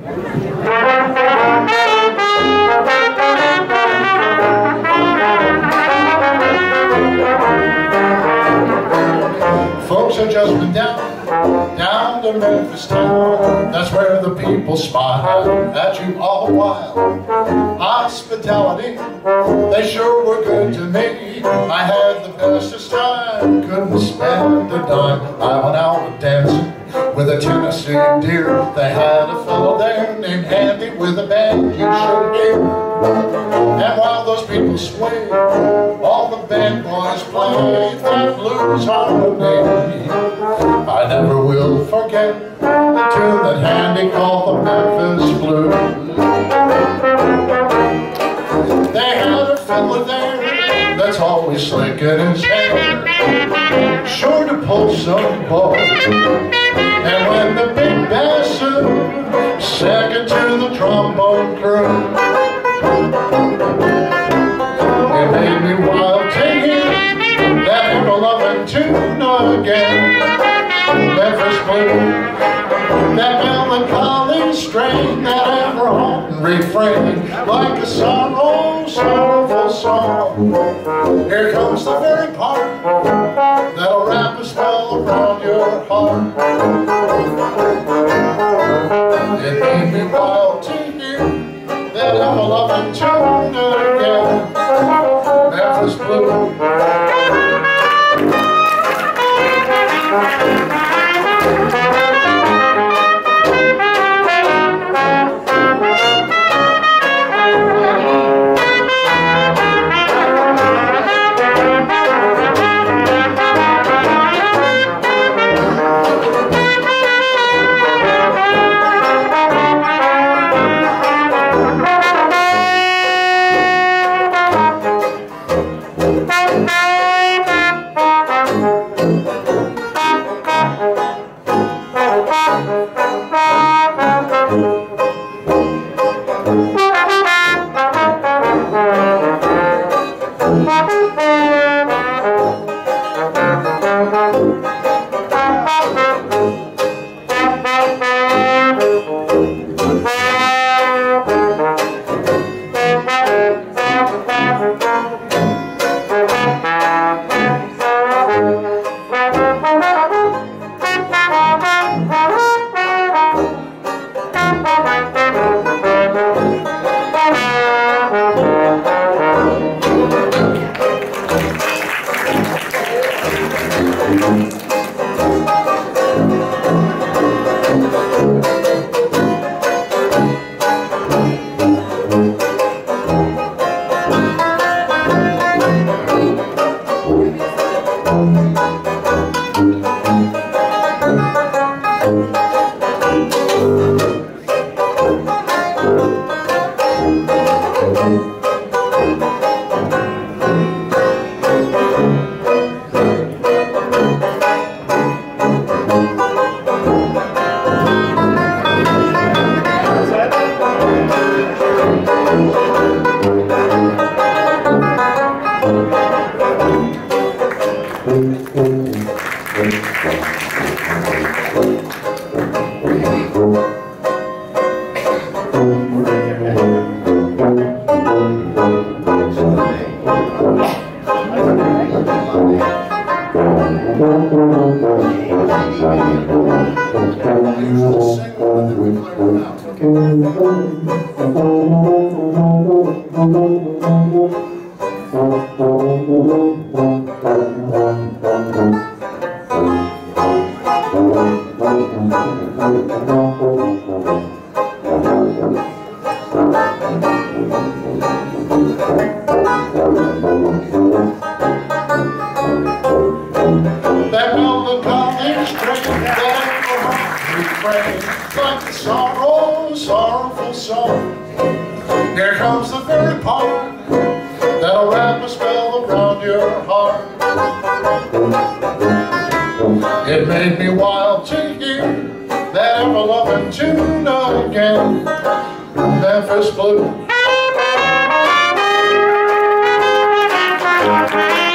Folks have just been down to Memphis town. That's where the people smile at you all the while. Hospitality, they sure were good to me. I had the bestest time, couldn't spend a dime. I went out dancing with a Tennessee deer. They had a fellow there named Andy with a band you should hear. And while those people swayed, all the band boys played that blues harmony. I never will forget the tune that Andy called the Memphis Blues. They had a fiddler there that's always slicking his hair, sure to pull some ball. And when the big bass second to the trombone crew, it made me wild to hear that ever-loving tune again, Memphis Blues. That melancholy strain, that ever-haunting refrain, like a sorrowful song. Here comes the very part that'll wrap a spell around your heart. It made me wild to hear that ever-loving tune again, Memphis Blues. That melancholy strain, that refrain, like a sorrowful song. Here comes the very part that'll wrap a spell around your heart. It made me wild to hear that ever-loving tune again, Memphis Blues.